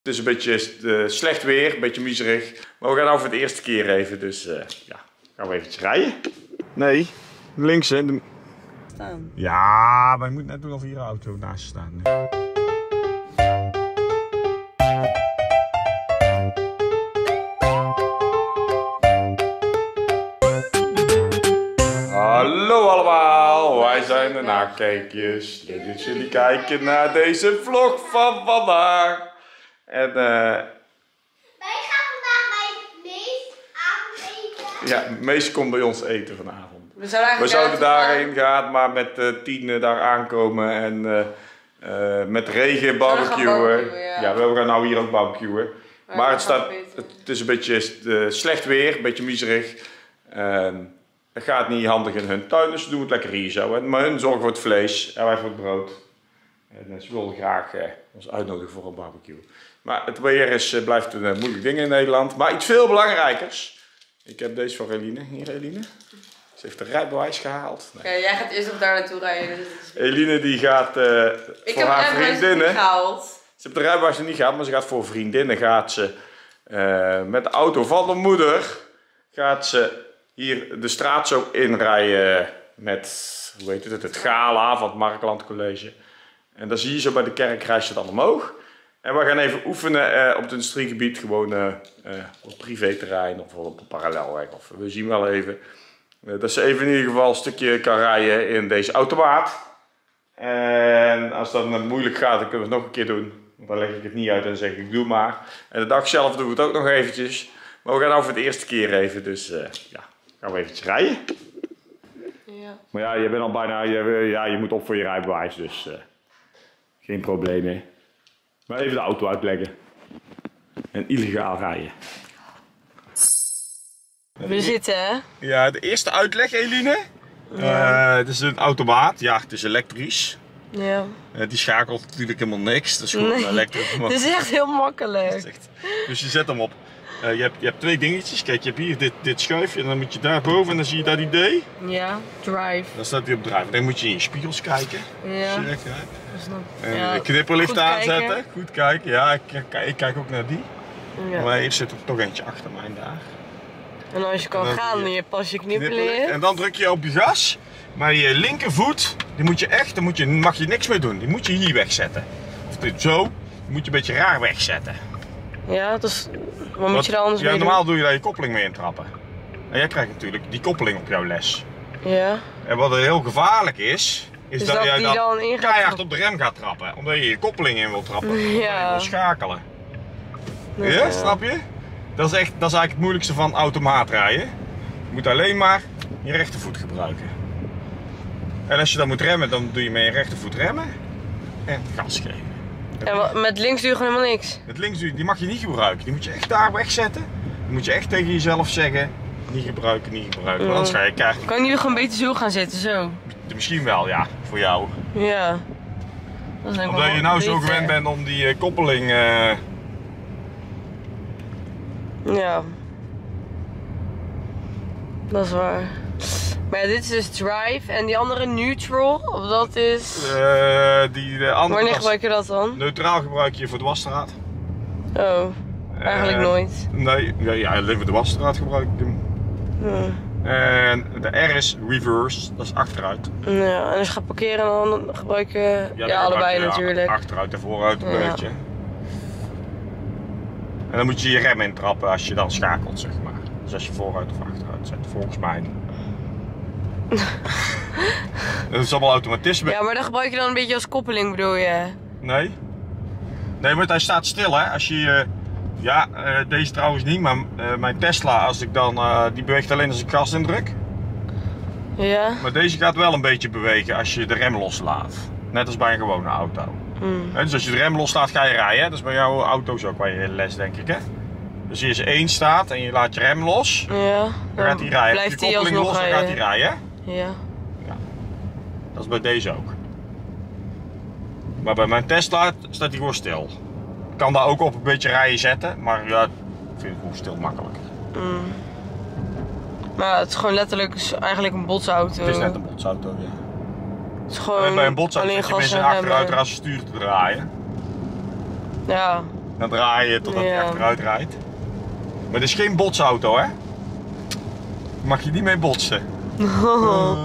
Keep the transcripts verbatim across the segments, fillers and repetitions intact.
Het is een beetje uh, slecht weer, een beetje miserig. Maar we gaan nou voor de eerste keer even, dus uh, ja, gaan we eventjes rijden. Nee, links hè. De... Staan. Ja, maar je moet net doen of hier een auto naast je staat nu. Hallo allemaal, wij zijn de nakijkjes. Leuk dat jullie kijken naar deze vlog van vandaag. En uh, wij gaan vandaag bij Mees avondeten. Ja, Mees komt bij ons eten vanavond. We zouden, We zouden daarheen gaan, maar met uh, tien uh, daar aankomen en uh, uh, met regen barbecuen. barbecuen ja. ja, we gaan nou hier ook barbecuen. Maar, maar het, staat, het, het is een beetje uh, slecht weer, een beetje miserig. Uh, het gaat niet handig in hun tuin, dus ze doen het lekker hier zo. En, maar hun zorgen voor het vlees en wij voor het brood. En uh, ze wilden graag uh, ons uitnodigen voor een barbecue. Maar het weer is, uh, blijft een uh, moeilijk ding in Nederland. Maar iets veel belangrijkers. Ik heb deze van Eline. Hier Eline. Ze heeft een rijbewijs gehaald. Nee. Ja, jij gaat eerst nog daar naartoe rijden. Dus... Eline die gaat uh, ik voor haar vriendinnen. Niet gehaald. Ze heeft de rijbewijs nog niet gehaald, maar ze gaat voor vriendinnen. Gaat ze uh, met de auto van de moeder. Gaat ze hier de straat zo inrijden. Met, hoe heet het, het gala van het Markland College. En dan zie je zo bij de kerk rijdt ze dan omhoog. En we gaan even oefenen uh, op het industriegebied. Gewoon uh, uh, op privéterrein of op een parallelweg. Of we zien wel even. Uh, dat ze even in ieder geval een stukje kan rijden in deze automaat. En als dat dan moeilijk gaat, dan kunnen we het nog een keer doen. Want dan leg ik het niet uit en zeg ik doe maar. En de dag zelf doen we het ook nog eventjes. Maar we gaan nou voor de eerste keer even. Dus uh, ja, gaan we eventjes rijden. Ja. Maar ja, je bent al bijna, je, ja, je moet op voor je rijbewijs. Dus uh, geen probleem hè. Maar even de auto uitleggen. En illegaal rijden. We zitten hè? Ja, de eerste uitleg Eline. Ja. Uh, het is een automaat. Ja, het is elektrisch. Ja. Uh, die schakelt natuurlijk helemaal niks. Dat is gewoon Nee. elektrisch. Het is echt heel makkelijk. Is echt... Dus je zet hem op. Uh, je, hebt, je hebt twee dingetjes. Kijk, je hebt hier dit, dit schuifje. En dan moet je daar boven en dan zie je dat idee. Ja, drive. Dan staat hij op drive. Dan moet je in je spiegels kijken. Ja. Zie je echt uit. En Ja, de knipperlicht goed aanzetten. kijken. Goed kijken. Ja, ik, ik, ik kijk ook naar die. Ja. Maar hier zit er toch eentje achter mij daar. En als je kan En dan gaan, je dan je pas je Knipperlicht. knipperlicht. En dan druk je op je gas. Maar je linkervoet, die moet je echt, daar moet je, mag je niks mee doen. Die moet je hier wegzetten. Of dit zo, die moet je een beetje raar wegzetten. Ja, dus wat moet Want, je daar anders ja, mee normaal doe je daar je koppeling mee intrappen. En jij krijgt natuurlijk die koppeling op jouw les. doen? Ja. En wat er heel gevaarlijk is, is Dus dat, dat jij die dan, dan in gaat keihard trappen. op de rem gaat trappen. Omdat je je koppeling in wil trappen. Omdat Ja. je wil schakelen. Ja, Ja, snap je? Dat is, echt, dat is eigenlijk het moeilijkste van automaat rijden. Je moet alleen maar je rechtervoet gebruiken. En als je dan moet remmen, dan doe je met je rechtervoet remmen en gas geven. En wat- met links doe je gewoon helemaal niks. Het links, die mag je niet gebruiken. Die moet je echt daar wegzetten. Die moet je echt tegen jezelf zeggen, niet gebruiken, niet gebruiken. Want anders ga je keihard. Kan je nu gewoon beter zo gaan zitten, zo? Misschien wel, ja, voor jou. Ja. Dat is denk ik Omdat wel je nou zo beter. gewend bent om die uh, koppeling... Uh... Ja. Dat is waar. Maar ja, dit is dus drive en die andere neutral, of dat is... Uh, die de andere Wanneer was- gebruik je dat dan? Neutraal gebruik je voor de wasstraat. Oh, eigenlijk Uh, nooit. Nee, ja, ja, alleen voor de wasstraat gebruik ik hem. Hm. En de R is reverse, dat is achteruit. Ja, en als je gaat parkeren dan gebruik je... Ja, dan allebei gebruik je natuurlijk. Achteruit en vooruit een Ja. beetje. En dan moet je je rem intrappen als je dan schakelt, zeg maar. Dus als je vooruit of achteruit zet, volgens mij. Dat is allemaal automatisme. Ja, maar dan gebruik je dan een beetje als koppeling, bedoel je? Nee. Nee, want hij staat stil, hè. Als je... eh, ja, eh, deze trouwens niet, maar eh, mijn Tesla, als ik dan... eh, die beweegt alleen als ik gas indruk. Ja? Maar deze gaat wel een beetje bewegen als je de rem loslaat. Net als bij een gewone auto. Hm. Hè, dus als je de rem loslaat, ga je rijden. Hè? Dat is bij jouw auto's ook bij je les, denk ik. Hè? Dus als je één staat en je laat je rem los, Ja. dan gaat hij rijden. Blijft Als je hij koppeling alsnog los, dan gaat rijden. hij rijden. Hè? Ja. Dat is bij deze ook. Maar bij mijn Tesla staat hij gewoon stil. Ik kan daar ook op een beetje rijden zetten, maar ja, ik vind het gewoon stil makkelijker. Mm. Maar het is gewoon letterlijk is eigenlijk een botsauto. Het is net een botsauto, ja. Het is gewoon En bij een botsauto alleen zit je gas mensen en achteruit remmen. als ze stuur te draaien. Ja. Dan draai je totdat Ja. hij achteruit rijdt. Maar het is geen botsauto, hè? Daar mag je niet mee botsen. Oh,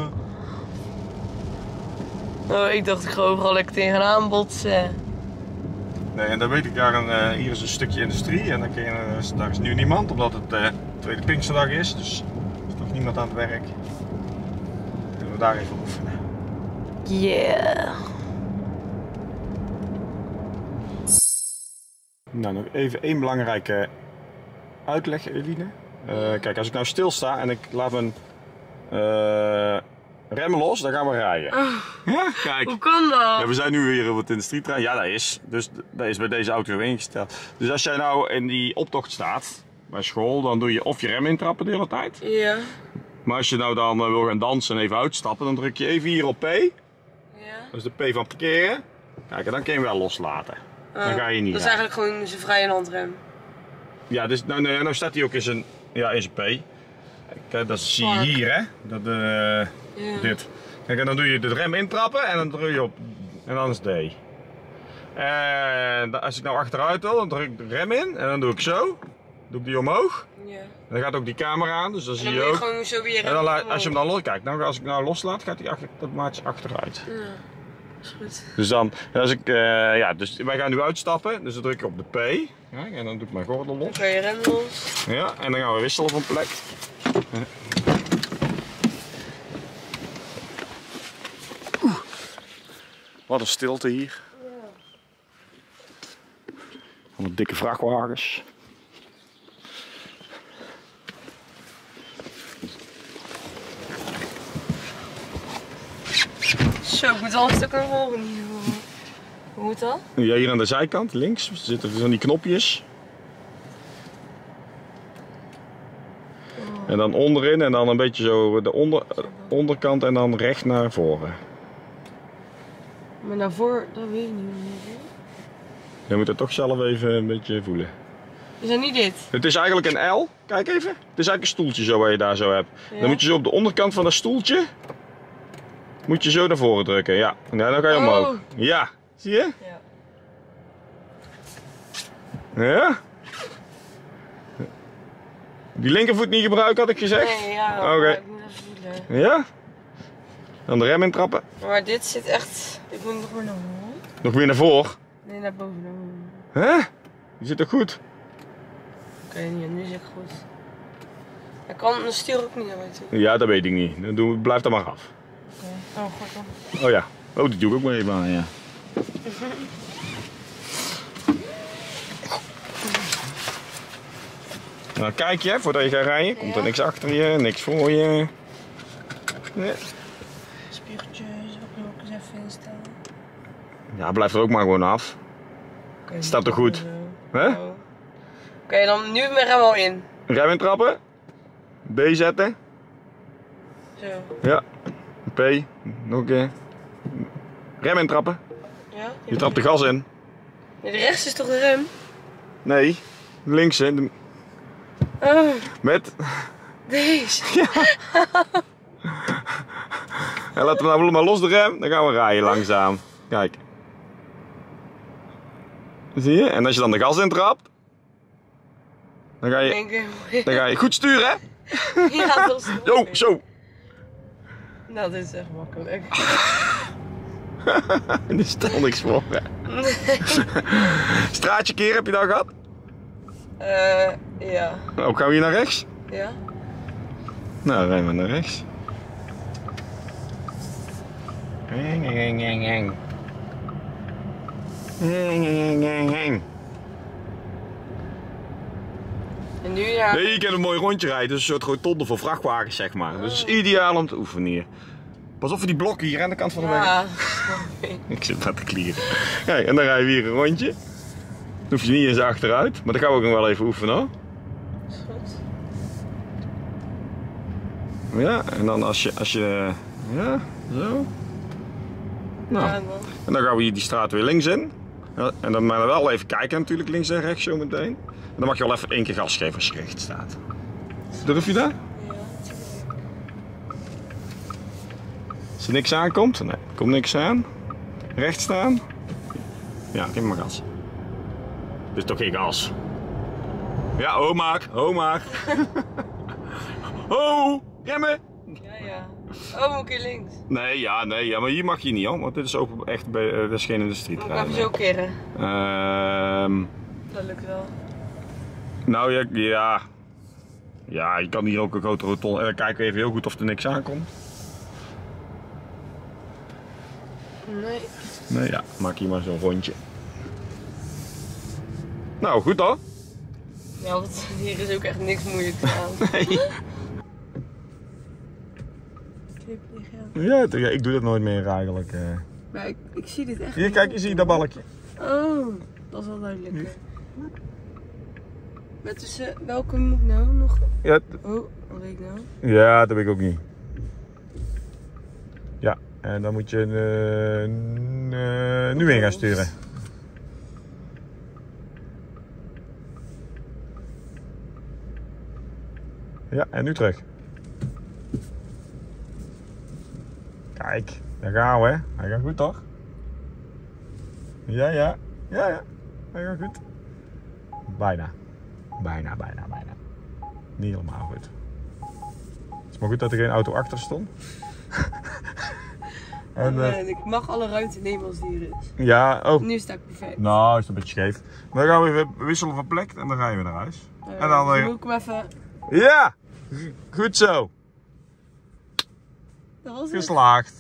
oh ik dacht ik ga overal lekker tegenaan botsen. Nee, en dan weet ik, daar een, uh, hier is een stukje industrie en dan kun je, uh, daar is nu niemand, omdat het uh, tweede Pinksterdag is, dus er is nog niemand aan het werk. Dan kunnen we daar even oefenen. Yeah. Nou, nog even één belangrijke uitleg, Eline. Uh, kijk, als ik nou stilsta en ik laat mijn uh, remmen los, dan gaan we rijden. Oh, ja, kijk. hoe kan dat? Ja, we zijn nu weer op het industrietrein. Ja, dat is. Dus dat is bij deze auto zo ingesteld. Dus als jij nou in die optocht staat bij school, dan doe je of je rem intrappen de hele tijd. Ja. Maar als je nou dan uh, wil gaan dansen en even uitstappen, dan druk je even hier op P. Ja. Dat is de P van parkeren. Kijk, en dan kun je hem wel loslaten. Oh, dan ga je niet dat is rijden. eigenlijk gewoon zijn vrije handrem. Ja, dus nou, nou, nou staat hij ook in zijn, ja, in zijn P. Kijk, dat zie je Fuck. hier, hè? Dat, uh, Ja. Dit. Kijk, en dan doe je de rem intrappen en dan druk je op. En dan is D. En als ik nou achteruit wil, dan druk ik de rem in en dan doe ik zo. Doe ik die omhoog. Ja. Dan gaat ook die camera aan, dus dan En zie dan je moet je ook. gewoon zo weer En dan, la- als je hem dan los, kijk, nou, als ik nou loslaat, gaat hij achter, automatisch achteruit. Ja, is goed. Dus dan, en als ik, uh, ja, dus wij gaan nu uitstappen, dus dan druk ik op de P. Kijk, en dan doe ik mijn gordel Dan los. kan je rem los. Ja, en dan gaan we wisselen van plek. Oeh. Wat een stilte hier. Allemaal dikke vrachtwagens. Zo, ik moet al een stuk naar voren hier. Hoe moet dat? Ja, hier aan de zijkant, links, zitten dus aan die knopjes. En dan onderin en dan een beetje zo de onder, onderkant en dan recht naar voren. Maar naar voren, dat weet ik niet meer. Je moet het toch zelf even een beetje voelen. Is dat niet dit? Het is eigenlijk een L, kijk even. Het is eigenlijk een stoeltje zo waar je daar zo hebt. Ja. Dan moet je zo op de onderkant van dat stoeltje, moet je zo naar voren drukken. Ja, ja dan ga je omhoog. Oh. Ja, zie je? Ja. Ja? Die linkervoet niet gebruiken had ik gezegd? Nee, ja. Oké. Maar ik moet even voelen. Ja? Dan de rem intrappen. Maar dit zit echt... Ik moet nog weer naar voren. Nog weer naar voren. Nee, naar boven. Naar boven. Hè? Die zit toch goed? Oké, okay, nu zit ik goed. Ik kan de stuur ook niet naar mij toe. Ja, dat weet ik niet. Dan doen we, blijf er maar af. Okay. Oh, goed dan. Oh ja. Oh, die doe ik ook maar even aan, ja. Nou, kijk je, voordat je gaat rijden, komt er Ja. niks achter je, niks voor je. Nee. Spiegeltjes, ook nog eens even instellen. Ja, blijf er ook maar gewoon af. Okay, Staat toch goed? Hè? Oké, okay, dan nu mijn rem al in. Rem intrappen. B zetten. Zo. Ja. P. Nog een keer. Rem intrappen. Ja? Je trapt de gas in. Nee, de rechts is toch de rem? Nee. Links in. De- Oh, Met. deze. En laten we nou maar los de rem, dan gaan we rijden langzaam. Kijk. Zie je? En als je dan de gas intrapt, dan ga je, Denk ik. dan ga je goed sturen, hè? Ja, dat is Zo, zo. Nou, dit is echt makkelijk. Er stelt niks voor, hè? Straatje keer, heb je dat gehad? Eh, ja. Oh, gaan we hier naar rechts? Ja? Nou, dan rijden we naar rechts. Heng, heng, heng, heng. Heng, heng, heng, heng. En nu ja. Nee, je kan een mooi rondje rijden. Het is een soort rotonde voor vrachtwagens, zeg maar. Dus het is ideaal om te oefenen hier. Pas op voor die blokken hier aan de kant van de weg. Ja. Ik zit maar te klieren. Kijk, en dan rijden we hier een rondje. Dan hoef je niet eens achteruit. Maar dan gaan we ook nog wel even oefenen hoor. Is goed. Ja, en dan als je, als je, ja, zo. Nou, Ja, dan. en dan gaan we hier die straat weer links in. Ja, en dan maar wel even kijken natuurlijk, links en rechts zo meteen. En dan mag je wel even één keer gas geven als je recht staat. Durf je dat? Ja, natuurlijk. Als er niks aankomt? Nee, komt niks aan. Recht staan? Ja, geef maar gas. Dit is toch geen gas? Ja, ho maar, ho maar. Ho, remmen. Ja, ja. Oh, moet ik hier links? Nee, ja, nee, ja, maar hier mag je niet hoor, want dit is ook echt, bij, uh, dit is geen industrieterrein. Moet ik even zo keren? Ehm Dat lukt wel. Nou ja, ja, ja, je kan hier ook een grote rotonde, en dan kijken we even heel goed of er niks aankomt. Nee. Nee, ja, maak hier maar zo'n rondje. Nou, goed hoor. Ja, want hier is ook echt niks moeilijks aan. Nee. Ja, ja, ik doe dat nooit meer eigenlijk. Uh. Maar ik, ik zie dit echt Hier, niet. kijk, je ziet dat balkje. Oh, dat is wel duidelijker. Maar tussen welke moet ik nou nog? Ja, oh, wat weet ik nou? Ja, dat weet ik ook niet. Ja, en dan moet je uh, uh, nu in gaan sturen. Ja, en nu terug. Kijk, daar gaan we. Hij gaat goed toch? Ja, ja. Ja, ja. Hij gaat goed. Bijna. Bijna, bijna, bijna. Niet helemaal goed. Het is maar goed dat er geen auto achter stond. en, uh, en ik mag alle ruimte nemen als die er is. Ja, oh. Nu sta ik perfect. Nou, is het een beetje scheef. Dan gaan we even wisselen van plek en dan rijden we naar huis. Uh, en dan, dan uh, moet ik hem even... Ja! Goed zo. Dat was het. Geslaagd.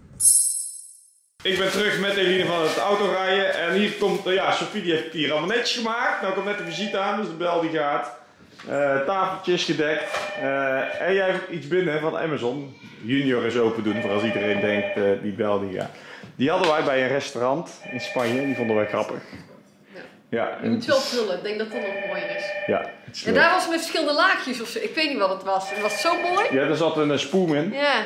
Ik ben terug met Eline van het autorijden en hier komt, ja, Sophie die heeft het hier allemaal netjes gemaakt. Nou komt net de visite aan, dus de bel die gaat. Uh, tafeltjes gedekt. Uh, en jij hebt iets binnen van Amazon. Junior is open doen, voor als iedereen denkt, uh, die bel die gaat. Die hadden wij bij een restaurant in Spanje en die vonden wij grappig. Ja. Ja, je moet wel vullen, ik denk dat dat nog mooier is. Ja, het is ja, daar was het met verschillende laagjes of zo. Ik weet niet wat het was. Het was zo mooi. Ja, er zat een uh, spoem in. Ja.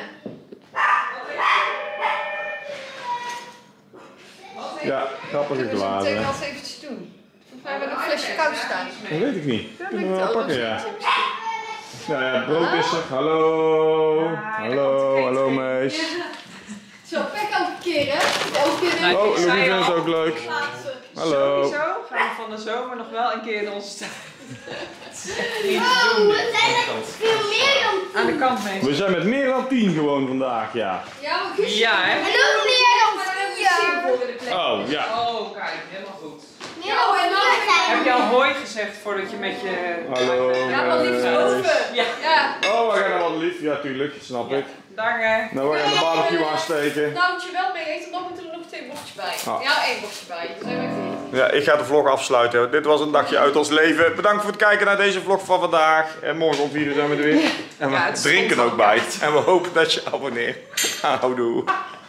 Ja, grappige Kunnen we zo glazen. meteen wel eens eventjes doen. Volgens mij hebben we een flesje koud staan. Dat weet ik niet. Ja, Kunnen we weet wel ik pakken, wel. ja. Nou ja, het brood is er. Hallo. Hallo, hallo meis. Ja. Zo, pek elke keer hè. Elke keer Oh, Louis vindt het ook leuk. Hallo. Sowieso gaan we van de zomer nog wel een keer in onze tuin. Oh, we zijn er veel meer dan Aan de kant mee. We zijn met meer dan tien gewoon vandaag, ja. Ja, maar Guus. Ja, hè? En ook meer dan Maar dan hebben we zin voor de plek. Oh, ja. Oh, kijk, helemaal goed. meer dan vier Heb je zijn al hoi gezegd voordat je met je... Hallo. Ja, maar liefst boven. Ja. Ja. Oh, we gaan er wat lief. Ja, tuurlijk. Snap ik. Dag hè. Nou, we gaan de barbecue aansteken. Nou, wat je wel mee eet, dan moeten er nog twee bochtjes bij. Ah. Ja, één bochtje bij. Dan zijn we veertien. Ja, ik ga de vlog afsluiten. Dit was een dagje uit ons leven. Bedankt voor het kijken naar deze vlog van vandaag. En morgen om vier uur zijn we er weer. En we Ja, het drinken stond ook bij. En we hopen dat je abonneert. Houdoe.